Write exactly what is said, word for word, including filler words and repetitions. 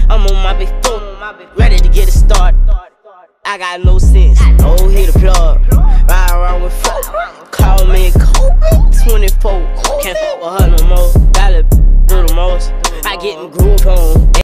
I'm on my big phone, ready to get it started. I got no sense, oh hit the plug. Ride around with four, call me Kobe twenty-four. Can't fuck with her no more, gotta do the most. I get them